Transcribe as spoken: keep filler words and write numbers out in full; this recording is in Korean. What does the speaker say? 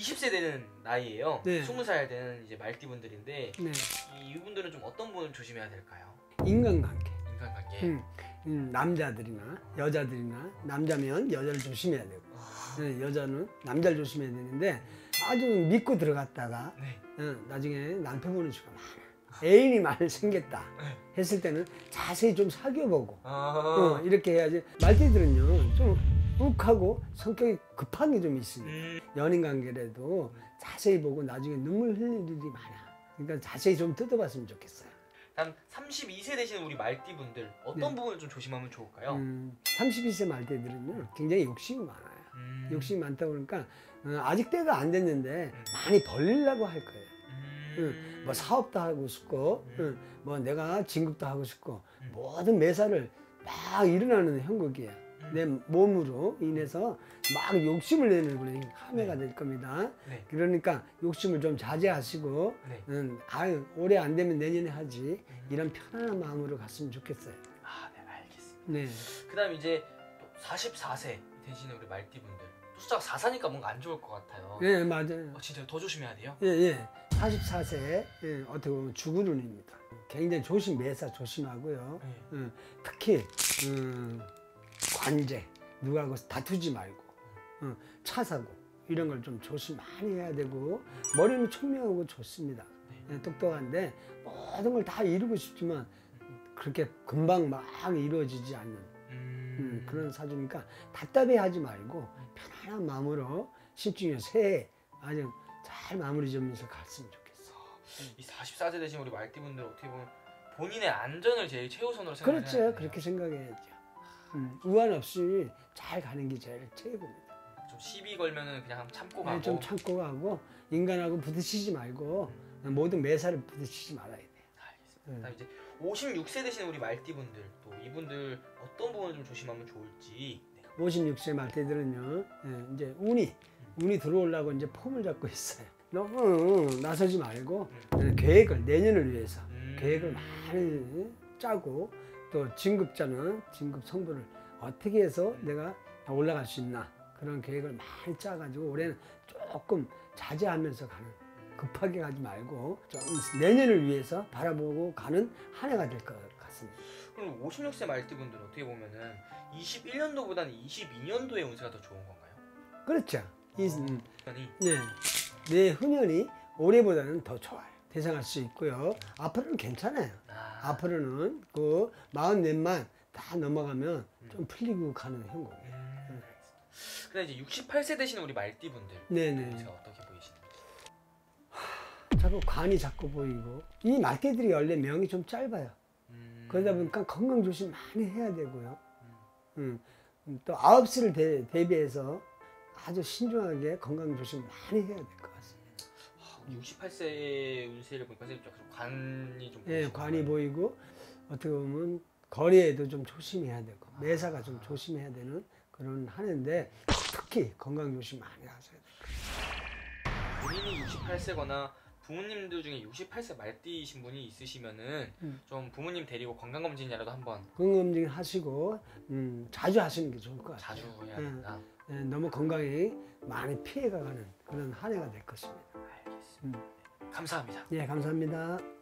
이십 세 되는 나이에요. 네. 스무 살 되는 이제 말띠분들인데 네. 이분들은 좀 어떤 부분을 조심해야 될까요? 인간관계. 인간관계. 음, 음, 남자들이나 여자들이나 남자면 여자를 조심해야 되고 네, 여자는 남자를 조심해야 되는데 아주 믿고 들어갔다가 네. 어, 나중에 남편 보는 수가 많아. 애인이 많이 생겼다 했을 때는 자세히 좀 사귀어보고 아. 어, 이렇게 해야지. 말띠들은요 좀 욱하고 성격이 급한 게 좀 있습니다. 음. 연인 관계라도 자세히 보고 나중에 눈물 흘릴 일이 많아. 그러니까 자세히 좀 뜯어봤으면 좋겠어요. 다음 삼십이 세 되시는 우리 말띠분들 어떤 네. 부분을 좀 조심하면 좋을까요? 음, 삼십이 세 말띠들은요 굉장히 욕심이 많아요. 음. 욕심이 많다 보니까 어, 아직 때가 안 됐는데 음. 많이 벌리려고 할 거예요. 음. 응, 뭐 사업도 하고 싶고 음. 응, 뭐 내가 진급도 하고 싶고 음. 모든 매사를 막 일어나는 형국이에요. 음. 내 몸으로 인해서 막 욕심을 내는 그런 한 해가 네. 될 겁니다. 네. 그러니까 욕심을 좀 자제하시고 네. 응, 아유 올해 안 되면 내년에 하지 음. 이런 편안한 마음으로 갔으면 좋겠어요. 아, 네, 알겠습니다. 네. 그다음 이제 또 사십사 세 되시는 우리 말띠분들 또 숫자가 사사니까 뭔가 안 좋을 것 같아요. 네, 맞아요. 어, 진짜 더 조심해야 돼요? 예, 예. 사십사 세 예, 어떻게 보면 주구lun입니다. 굉장히 조심, 매사 조심하고요. 네. 음, 특히 음, 관제, 누구하고 다투지 말고 음, 차 사고 이런 걸 좀 조심 많이 해야 되고 머리는 총명하고 좋습니다. 네. 예, 똑똑한데 모든 걸 다 이루고 싶지만 그렇게 금방 막 이루어지지 않는 음. 음, 그런 사주니까 답답해하지 말고 편안한 마음으로 신중히 새해 아주 잘 마무리 지으면서 갔으면 좋겠어. 이 사십사 세 되신 우리 말띠분들 어떻게 보면 본인의 안전을 제일 최우선으로 그렇죠. 생각해야 그렇게 생각해야죠. 음, 우한 없이 잘 가는 게 제일 최고입니다. 좀 시비 걸면은 그냥 참고 가고. 네, 좀 참고 가고 인간하고 부딪히지 말고 음. 모든 매사를 부딪히지 말아야 돼요. 알겠습니다. 음. 그다음 이제 오십육 세 되시는 우리 말띠분들 또 이분들 어떤 부분을 좀 조심하면 좋을지. 네. 오십육 세 말띠들은요, 예, 이제 운이 운이 들어오려고 이제 폼을 잡고 있어요. 너무 나서지 말고 음. 예, 계획을 내년을 위해서 음. 계획을 많이 짜고 또 진급자는 진급 성부를 어떻게 해서 내가 올라갈 수 있나 그런 계획을 많이 짜가지고 올해는 조금 자제하면서 가는, 급하게 가지 말고 좀 내년을 위해서 바라보고 가는 한 해가 될 것 같습니다. 그럼 오십육 세 말띠분들은 어떻게 보면은 이십일 년도보다는 이십이 년도의 운세가 더 좋은 건가요? 그렇죠. 이, 음, 아니. 네, 내 흥연이 올해보다는 더 좋아요. 대상할 수 있고요. 앞으로는 괜찮아요. 아. 앞으로는 그 마흔넷만 다 넘어가면 좀 풀리고 가는 형국이에요. 음. 그다음 이제 육십팔 세 되시는 우리 말띠분들 네네. 운세가 어떻게 보이시는지. 자꾸 관이 자꾸 보이고 이 말띠들이 원래 명이 좀 짧아요. 음. 그러다 보니까 건강 조심 많이 해야 되고요. 음. 음, 또 아홉 시를 대, 대비해서 아주 신중하게 건강 조심 많이 해야 될 것 같습니다. 육십팔 세 운세를 보니까 선생님 좀 관이 좀 예, 보이시는 관이 거예요? 보이고 어떻게 보면 거리에도 좀 조심해야 되고 매사가 좀 조심해야 되는 그런 한 해인데 특히 건강 조심 많이 하셔야 돼요. 본인이 육십팔 세거나 부모님들 중에 육십팔 세 말띠이신 분이 있으시면은 음. 좀 부모님 데리고 건강검진이라도 한번 건강검진 하시고 음, 자주 하시는 게 좋을 것 같아요. 자주 해야 음. 된다. 예, 너무 건강이 많이 피해가는 그런 한 해가 될 것입니다. 알겠습니다. 음. 감사합니다. 예, 감사합니다.